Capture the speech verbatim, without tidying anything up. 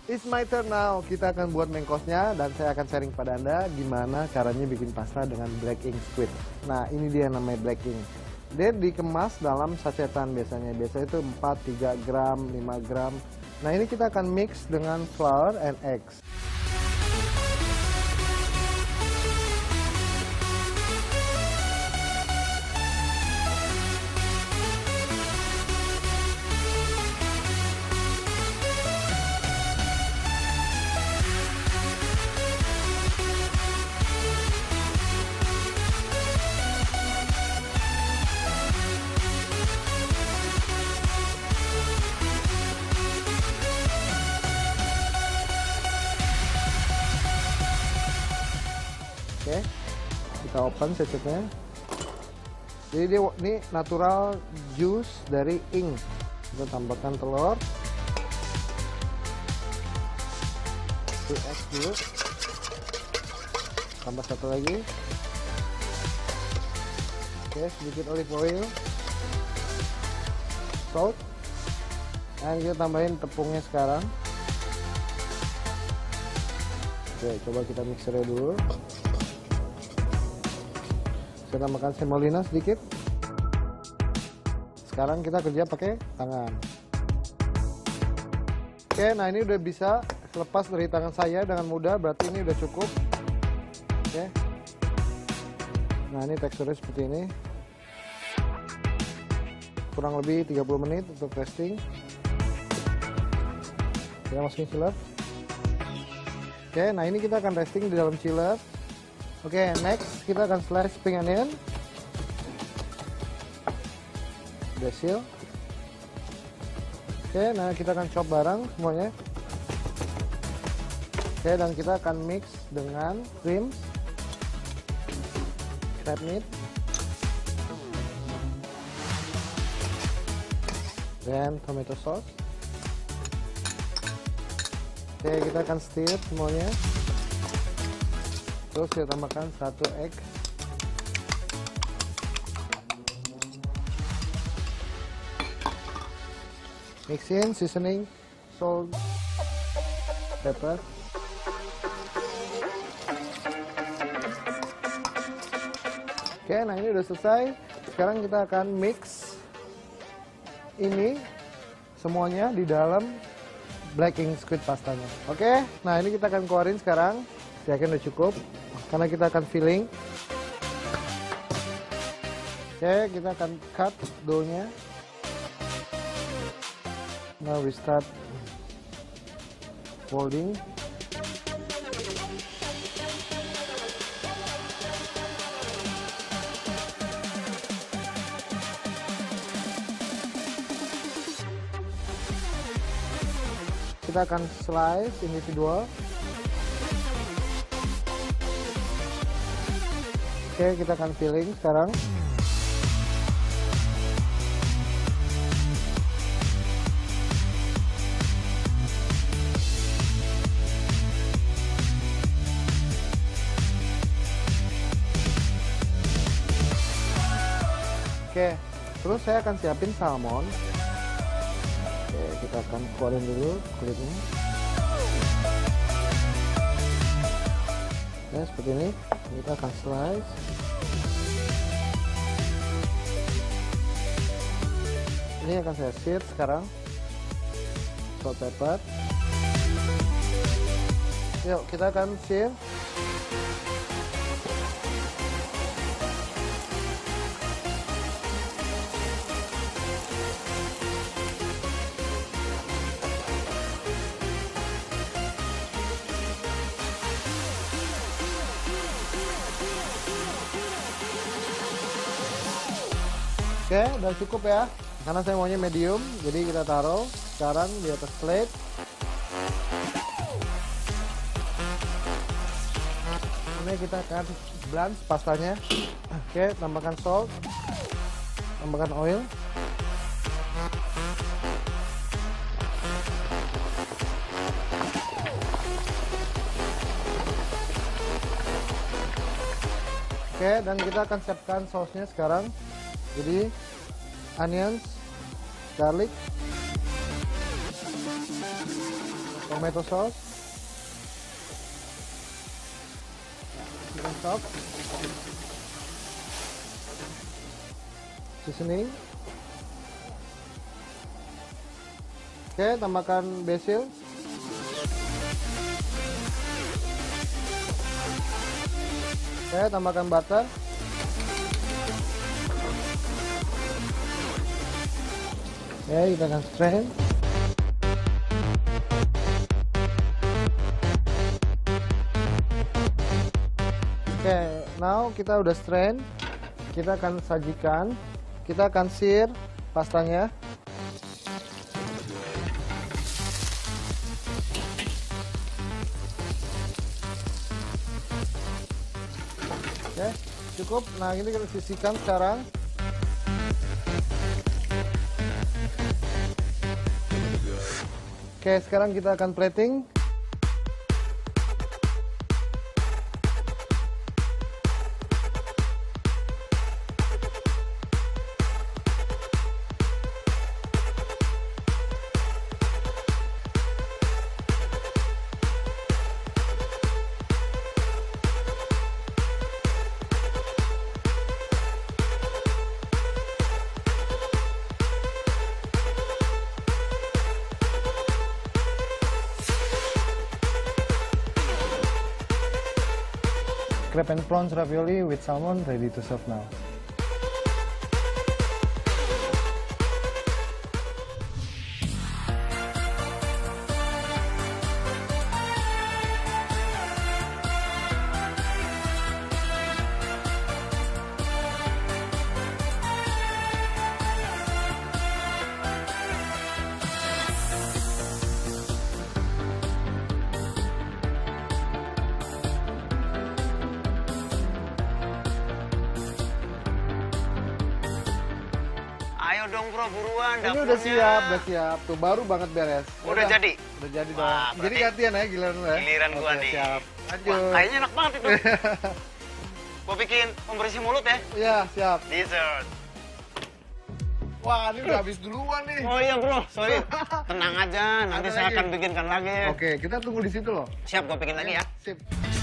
It's my turn now. Kita akan buat mengkosnya dan saya akan sharing pada Anda gimana caranya bikin pasta dengan black ink squid. Nah, ini dia namanya black ink. Dia dikemas dalam sachetan biasanya. Biasanya itu empat, tiga gram, lima gram. Nah, ini kita akan mix dengan flour and eggs. Oke, kita open sachetnya. Jadi dia ini natural juice dari ink. Kita tambahkan telur. Itu egg dulu. Tambah satu lagi. Oke, sedikit olive oil, salt, dan kita tambahin tepungnya sekarang. Oke, coba kita mixernya dulu. Saya tambahkan semolina sedikit. Sekarang kita kerja pakai tangan. Oke, nah ini udah bisa lepas dari tangan saya dengan mudah, berarti ini udah cukup. Oke. Nah, ini teksturnya seperti ini. Kurang lebih tiga puluh menit untuk resting. Kita masukin chiller. Oke, nah ini kita akan resting di dalam chiller. Oke, okay, next kita akan slice spring onion, basil. Oke, okay, nah kita akan chop bareng semuanya. Oke, okay, dan kita akan mix dengan cream, crab meat, dan tomato sauce. Oke, okay, kita akan stir semuanya. Terus saya tambahkan satu egg. Mix in, seasoning, salt, pepper. Oke, nah ini udah selesai. Sekarang kita akan mix ini semuanya di dalam black ink squid pastanya. Oke, nah ini kita akan keluarin sekarang. Saya yakin udah cukup karena kita akan filling. Oke, kita akan cut dough-nya. Now we start folding. Kita akan slice individual. Oke, kita akan filling sekarang. Oke, terus saya akan siapin salmon. Oke, kita akan keluarin dulu kulitnya. Oke, seperti ini. Kita akan slice. Ini akan saya sear sekarang. Salt, pepper. Yuk, kita akan sear. Oke, udah cukup ya. Karena saya maunya medium, jadi kita taruh sekarang di atas plate. Ini kita akan blanch pastanya. Oke, tambahkan salt, tambahkan oil. Oke, dan kita akan siapkan sausnya sekarang. Jadi onions, garlic, tomato sauce, chicken stock, seasoning. Oke, tambahkan basil. Oke, tambahkan butter. Oke, kita akan strain. Oke, now kita udah strain. Kita akan sajikan. Kita akan sear pastanya. Oke, cukup. Nah, ini kita sisihkan sekarang. Oke, sekarang kita akan plating. Crab and prawns ravioli with salmon ready to serve now. Ayo dong bro, buruan. Ini udah siap, udah siap. Tuh baru banget beres. Udah, udah jadi? Udah jadi dong. Wah, Jadi gantian ya, giliran lu ya. Giliran gua Oke, nih. Siap. Lanjut. Wah, kayaknya enak banget itu. Gua bikin pembersih mulut ya. Iya, siap. Dessert. Wah, ini udah habis duluan nih. Oh iya bro, sorry. Tenang aja, nanti Ada saya lagi. akan bikinkan lagi. Oke, kita tunggu di situ loh. Siap, gua bikin lagi ya. Sip.